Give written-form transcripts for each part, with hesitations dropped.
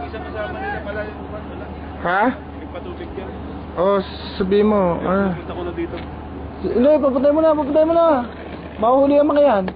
isa kasama nila pala yung wala. Ha? May patubig yan. Oh, sabihin mo. Punta ko na dito. Hindi, papatay mo na, papatay mo na. Mahuhuli ang mga yan.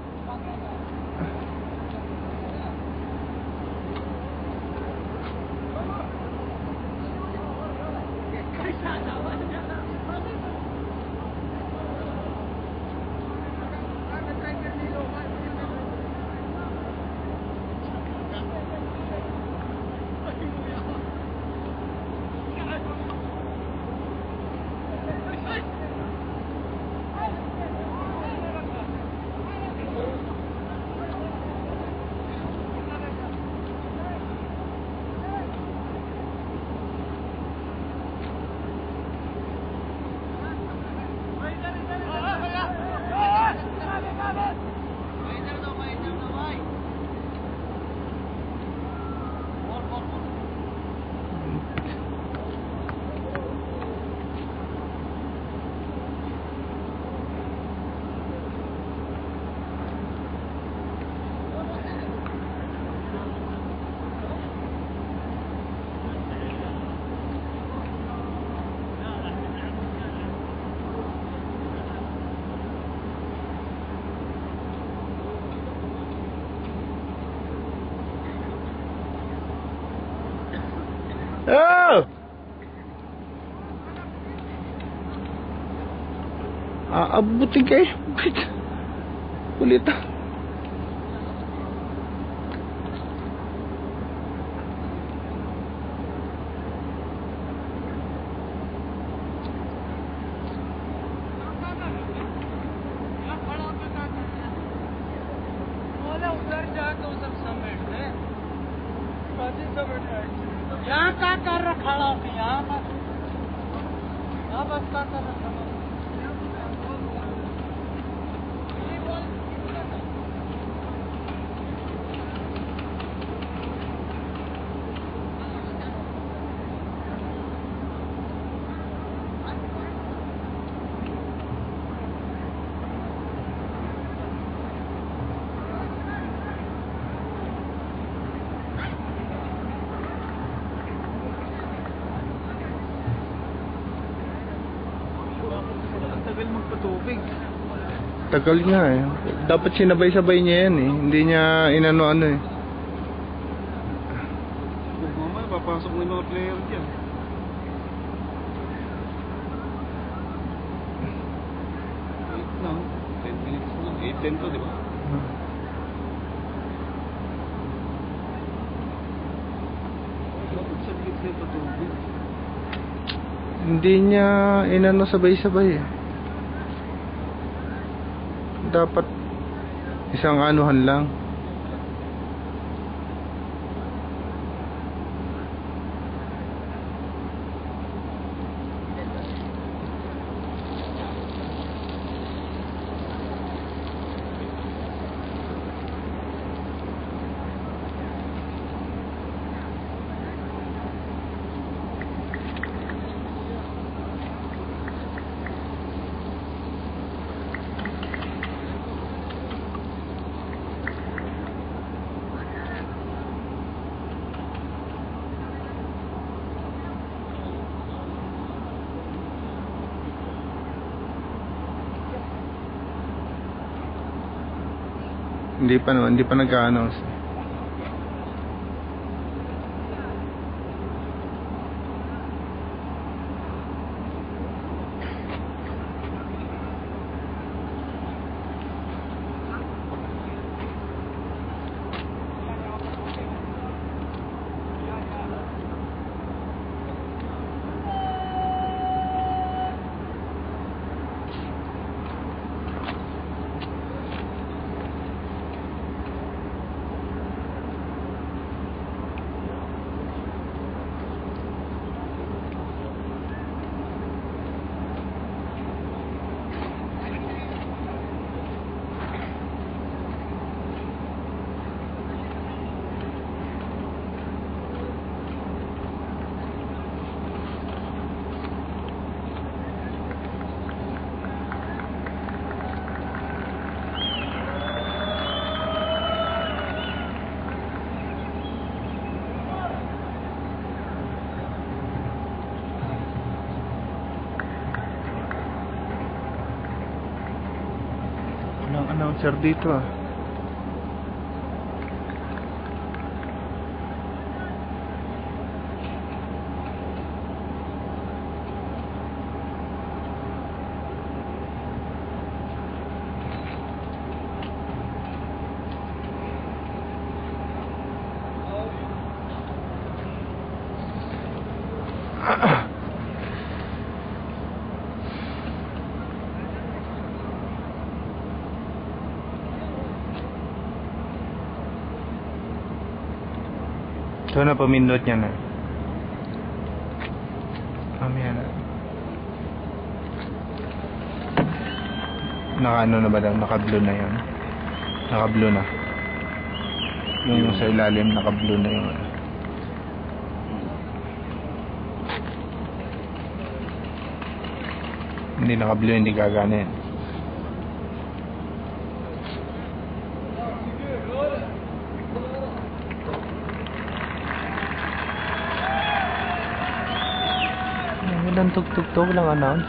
Oh! Aabutin kayo. Bakit? Kulit ah. यहाँ क्या कर रखा है यहाँ बस क्या कर रखा है Tagal magpatubig. Tagal nga eh. Dapat sinabay-sabay niya yan eh. Hindi niya inano-ano eh. Mamaya papasok na yung mga player dyan. Wait lang. 10 minutes na. 8:10 to, di ba? Dapat sa gitna yung patubig. Hindi niya inano sabay-sabay eh. Dapat isang anuhan lang. Hindi pa nag-ano. Cancer dito ah. Ito na, pamindot niya na. Mamaya na. Naka-ano na ba daw? Naka-blue na yun. Naka-blue na. Yung sa ilalim, naka-blue na yun. Hindi naka-blue, hindi gagana yan. Walang tug-tug-tug lang announce.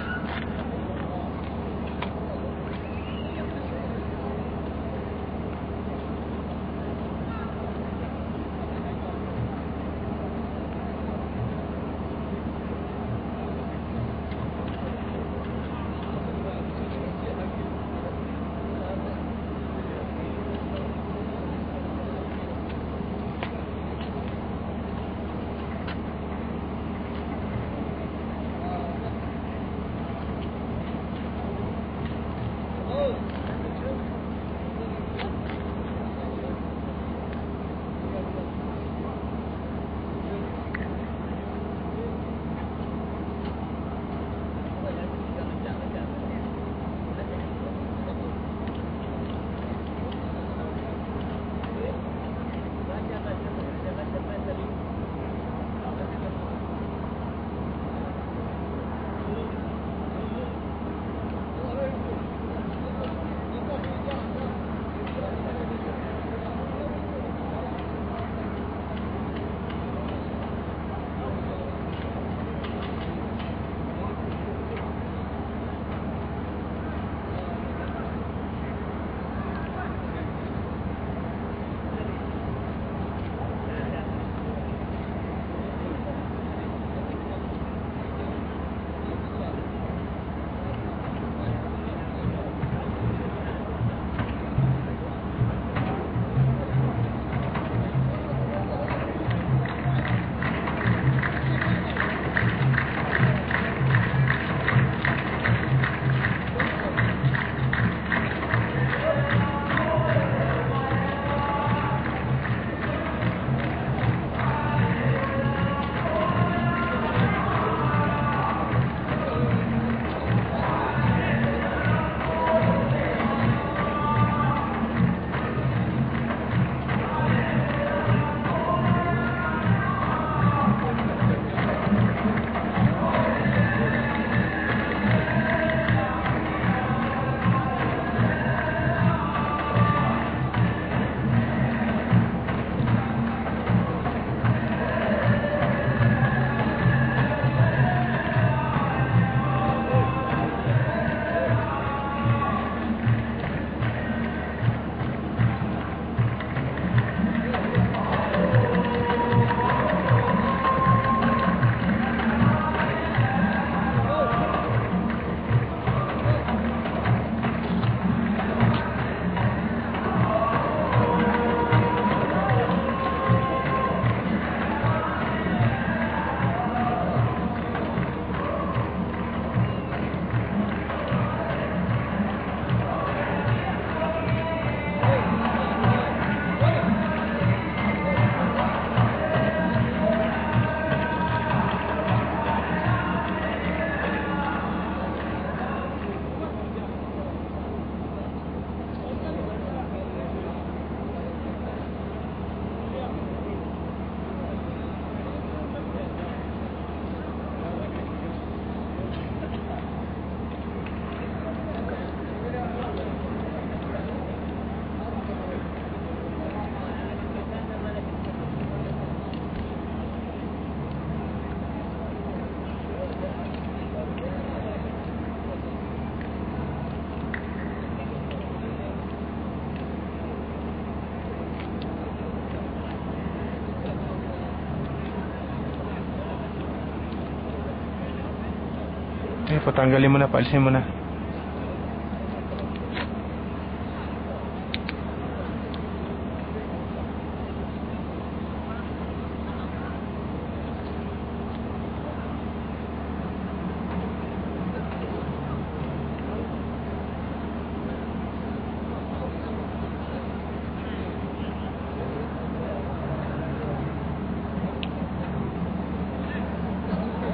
Patanggalin mo na, paalisin mo na.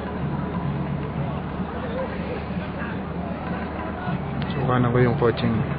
Sukanan ko yung kotse niya.